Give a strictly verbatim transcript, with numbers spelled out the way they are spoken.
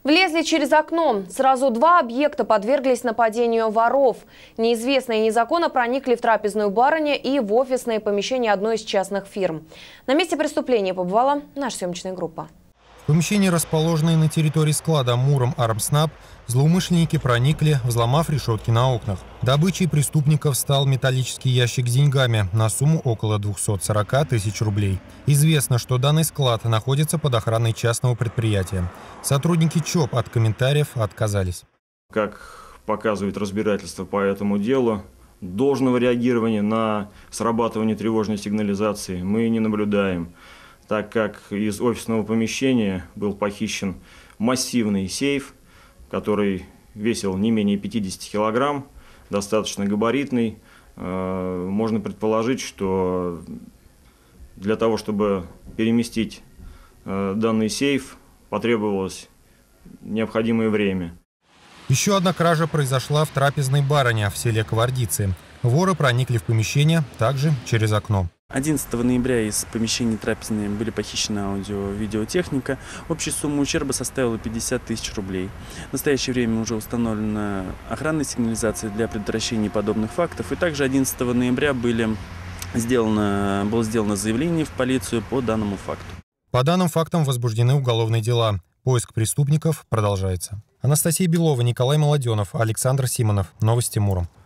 Влезли через окно. Сразу два объекта подверглись нападению воров. Неизвестные незаконно проникли в трапезную барыню и в офисные помещения одной из частных фирм. На месте преступления побывала наша съемочная группа. В помещении, расположенное на территории склада Муром Армснаб, злоумышленники проникли, взломав решетки на окнах. Добычей преступников стал металлический ящик с деньгами на сумму около двухсот сорока тысяч рублей. Известно, что данный склад находится под охраной частного предприятия. Сотрудники ЧОП от комментариев отказались. Как показывает разбирательство по этому делу, должного реагирования на срабатывание тревожной сигнализации мы не наблюдаем, так как из офисного помещения был похищен массивный сейф, который весил не менее пятидесяти килограмм, достаточно габаритный. Можно предположить, что для того, чтобы переместить данный сейф, потребовалось необходимое время. Еще одна кража произошла в трапезной барыне в селе Квардицы. Воры проникли в помещение также через окно. одиннадцатого ноября из помещений трапезной были похищены аудио-видеотехника. Общая сумма ущерба составила пятьдесят тысяч рублей. В настоящее время уже установлена охранная сигнализация для предотвращения подобных фактов. И также одиннадцатого ноября были сделано, было сделано заявление в полицию по данному факту. По данным фактам возбуждены уголовные дела. Поиск преступников продолжается. Анастасия Белова, Николай Молоденов, Александр Симонов. Новости Муром.